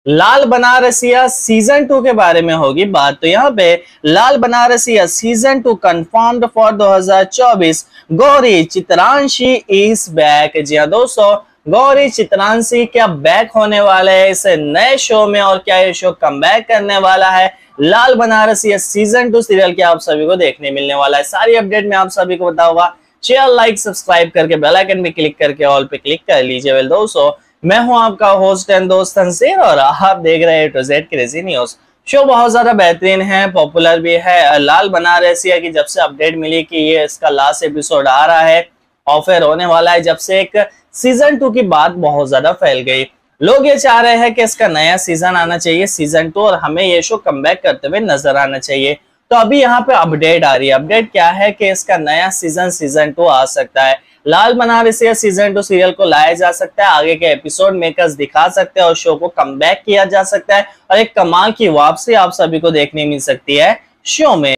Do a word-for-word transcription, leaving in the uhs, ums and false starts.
Lal Banarasiya season to के बारे में होगी बात। तो यहाँ पे Laal Banarasiya season two confirmed for दो हज़ार चौबीस। Gauri Chitranshi is back. जी हाँ दोस्तों, गौरी चित्रांशी क्या बैक होने वाले हैं इस नए शो में, और क्या ये शो कमबैक करने वाला है। Laal Banarasiya season two serial क्या आप सभी को देखने मिलने वाला है। सारी अपडेट में आप सभी को बताऊंगा। चैनल लाइक सब्सक्राइब करके बेल आइकन पे क्लिक करके ऑल पे क्लिक कर लीजिए। वेल दोस्तों, मैं हूं आपका होस्ट एंड दोस्त तंसीर और आप देख रहे हैं टू जेड क्रेजी न्यूज। शो बहुत ज्यादा बेहतरीन है, पॉपुलर भी है। लाल बनारसिया की जब से अपडेट मिली कि ये इसका लास्ट एपिसोड आ रहा है, ऑफर होने वाला है, जब से एक सीजन टू की बात बहुत ज्यादा फैल गई। लोग ये चाह रहे हैं कि इसका नया सीजन आना चाहिए, सीजन टू, और हमें ये शो कमबैक करते हुए नजर आना चाहिए। तो अभी यहाँ पे अपडेट आ रही है। अपडेट क्या है कि इसका नया सीजन सीजन टू आ सकता है। Laal Banarasiya season two serial को लाया जा सकता है, आगे के एपिसोड मेकर्स दिखा सकते हैं और शो को कमबैक किया जा सकता है और एक कमाल की वापसी आप सभी को देखने मिल सकती है शो में।